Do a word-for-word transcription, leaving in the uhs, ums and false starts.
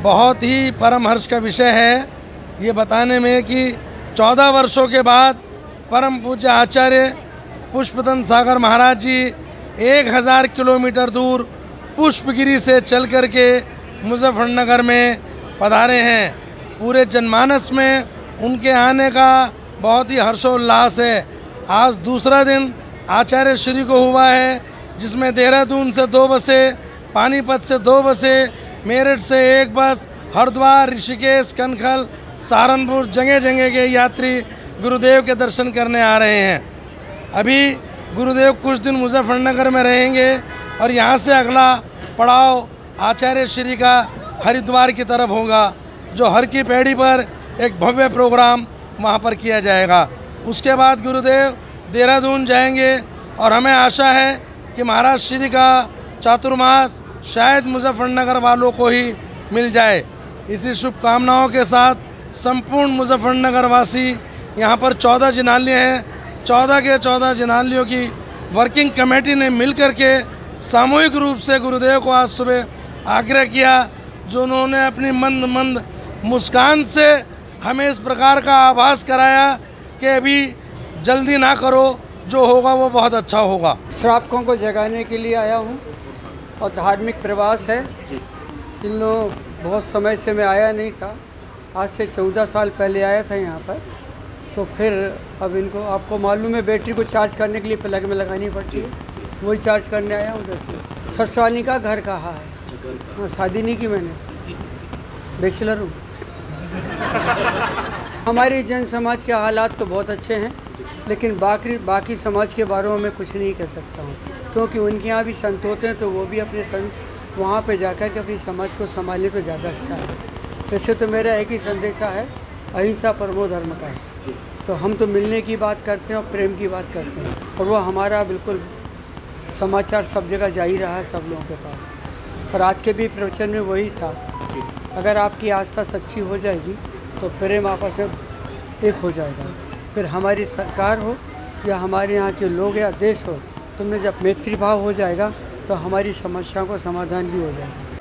बहुत ही परम हर्ष का विषय है ये बताने में कि चौदह वर्षों के बाद परम पूज्य आचार्य पुष्पदंत सागर महाराज जी एक हज़ार किलोमीटर दूर पुष्पगिरी से चल कर के मुजफ्फरनगर में पधारे हैं। पूरे जनमानस में उनके आने का बहुत ही हर्षोल्लास है। आज दूसरा दिन आचार्य श्री को हुआ है, जिसमें देहरादून से दो बसें, पानीपत से दो बसें, मेरठ से एक बस, हरिद्वार, ऋषिकेश, कनखल, सहारनपुर जगह जगह के यात्री गुरुदेव के दर्शन करने आ रहे हैं। अभी गुरुदेव कुछ दिन मुजफ्फरनगर में रहेंगे और यहाँ से अगला पड़ाव आचार्य श्री का हरिद्वार की तरफ होगा, जो हर की पैड़ी पर एक भव्य प्रोग्राम वहाँ पर किया जाएगा। उसके बाद गुरुदेव देहरादून जाएंगे और हमें आशा है कि महाराज श्री का चातुर्मास शायद मुजफ्फरनगर वालों को ही मिल जाए। इसी शुभकामनाओं के साथ संपूर्ण मुजफ्फरनगर वासी यहाँ पर चौदह जिनालय हैं। चौदह के चौदह जिनालयों की वर्किंग कमेटी ने मिल कर के सामूहिक रूप से गुरुदेव को आज सुबह आग्रह किया, जो उन्होंने अपनी मंद मंद मुस्कान से हमें इस प्रकार का आभास कराया कि अभी जल्दी ना करो, जो होगा वो बहुत अच्छा होगा। श्रावकों को जगाने के लिए आया हूँ और धार्मिक प्रवास है। इन लोग बहुत समय से मैं आया नहीं था, आज से चौदह साल पहले आया था यहाँ पर। तो फिर अब इनको आपको मालूम है बैटरी को चार्ज करने के लिए प्लग में लगानी पड़ती है, वही चार्ज करने आया हूँ। बैटरी सरसवानी का घर कहाँ है? हाँ, शादी नहीं की मैंने, बैचलर हूँ। हमारी जन समाज के हालात तो बहुत अच्छे हैं, लेकिन बाकी बाकी समाज के बारे में मैं कुछ नहीं कह सकता हूँ, क्योंकि उनके यहाँ भी संत होते हैं तो वो भी अपने संत वहाँ पे जाकर के अपनी समाज को संभालें तो ज़्यादा अच्छा है। वैसे तो मेरा एक ही संदेशा है, अहिंसा परमो धर्म का है। तो हम तो मिलने की बात करते हैं और प्रेम की बात करते हैं, और वो हमारा बिल्कुल समाचार सब जगह जा ही रहा है सब लोगों के पास। और आज के भी प्रवचन में वही था, अगर आपकी आस्था सच्ची हो जाएगी तो प्रेम आपस में एक हो जाएगा। फिर हमारी सरकार हो या हमारे यहाँ के लोग या देश हो, तो में जब मैत्री भाव हो जाएगा तो हमारी समस्याओं का समाधान भी हो जाएगा।